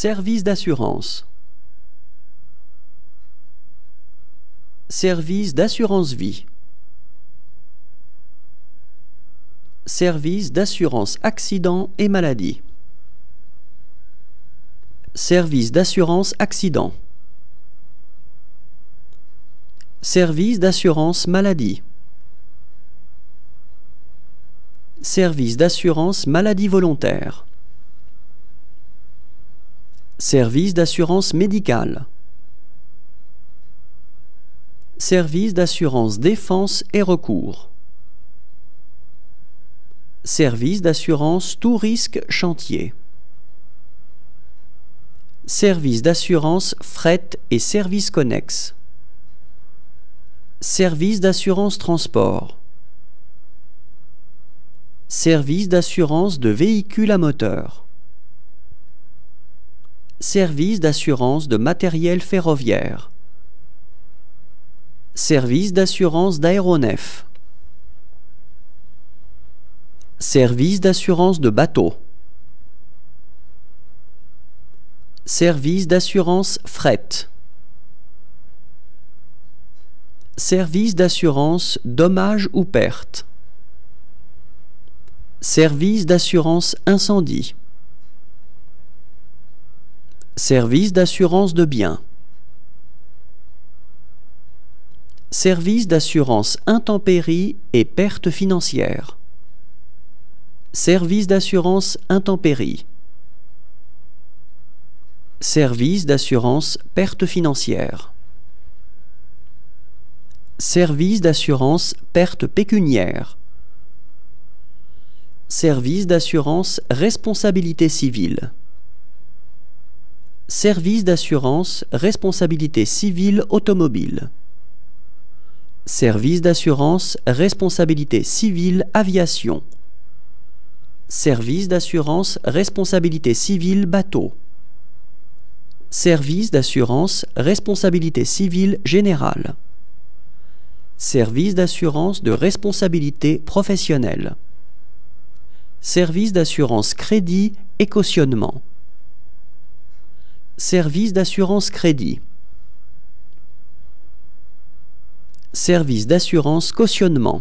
Service d'assurance. Service d'assurance vie. Service d'assurance accident et maladie. Service d'assurance accident. Service d'assurance maladie. Service d'assurance maladie volontaire. Service d'assurance médicale. Service d'assurance défense et recours. Service d'assurance tout risque chantier. Service d'assurance fret et services connexes. Service d'assurance transport. Service d'assurance de véhicules à moteur. Service d'assurance de matériel ferroviaire. Service d'assurance d'aéronefs. Service d'assurance de bateau. Service d'assurance fret. Service d'assurance dommages ou pertes. Service d'assurance incendie. Service d'assurance de biens. Service d'assurance intempéries et pertes financières. Service d'assurance intempéries. Service d'assurance pertes financières. Service d'assurance pertes pécuniaires. Service d'assurance responsabilité civile. Service d'assurance responsabilité civile automobile. Service d'assurance responsabilité civile aviation. Service d'assurance responsabilité civile bateau. Service d'assurance responsabilité civile générale. Service d'assurance de responsabilité professionnelle. Service d'assurance crédit et cautionnement. Service d'assurance crédit. Service d'assurance cautionnement.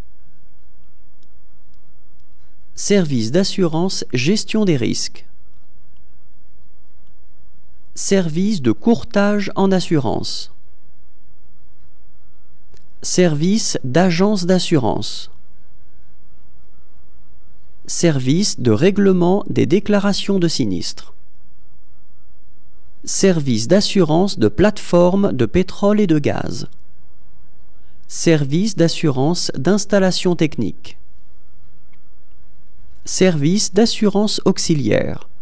Service d'assurance gestion des risques. Service de courtage en assurance. Service d'agence d'assurance. Service de règlement des déclarations de sinistres. Service d'assurance de plateforme de pétrole et de gaz. Service d'assurance d'installation technique. Service d'assurance auxiliaire.